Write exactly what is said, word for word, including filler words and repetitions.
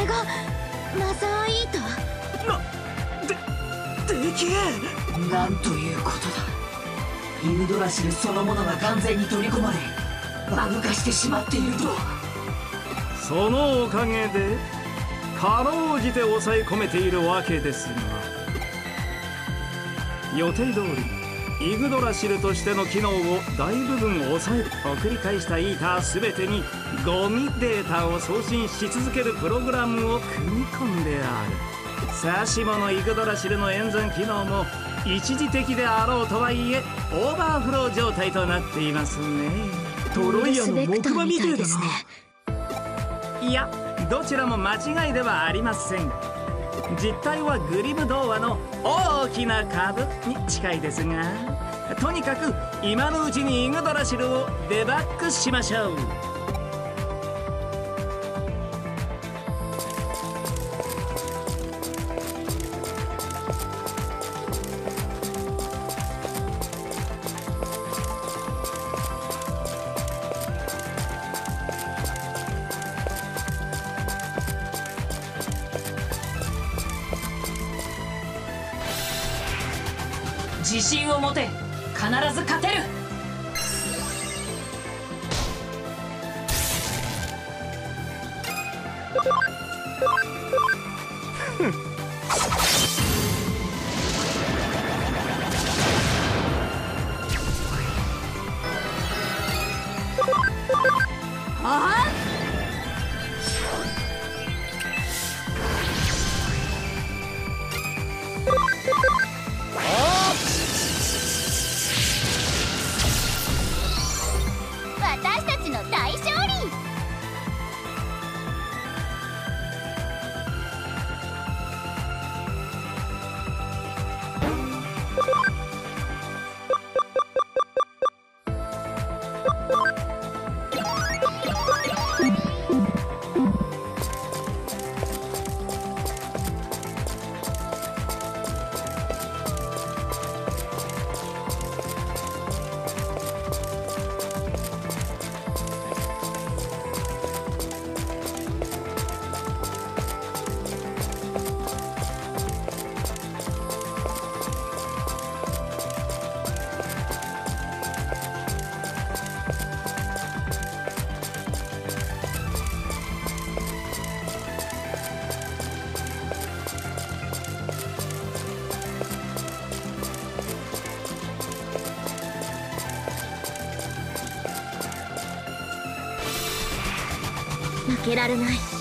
れがマザーイーター？ な、で、でけえ。 なんということだ。イグドラシルそのものが完全に取り込まれバグ化してしまっていると。 そのおかげでかろうじて抑え込めているわけですが、予定通りイグドラシルとしての機能を大部分抑え、送り返したイーター全てにゴミデータを送信し続けるプログラムを組み込んである。さしものイグドラシルの演算機能も一時的であろうとはいえオーバーフロー状態となっていますね。 トロイアの木馬みてえだな。 いや、どちらも間違いではありません。実態はグリム童話の大きな株に近いですが、とにかく今のうちにイグドラシルをデバッグしましょう。 自信を持て。必ず勝てる。 ああ、私たちの大勝利。負けられない。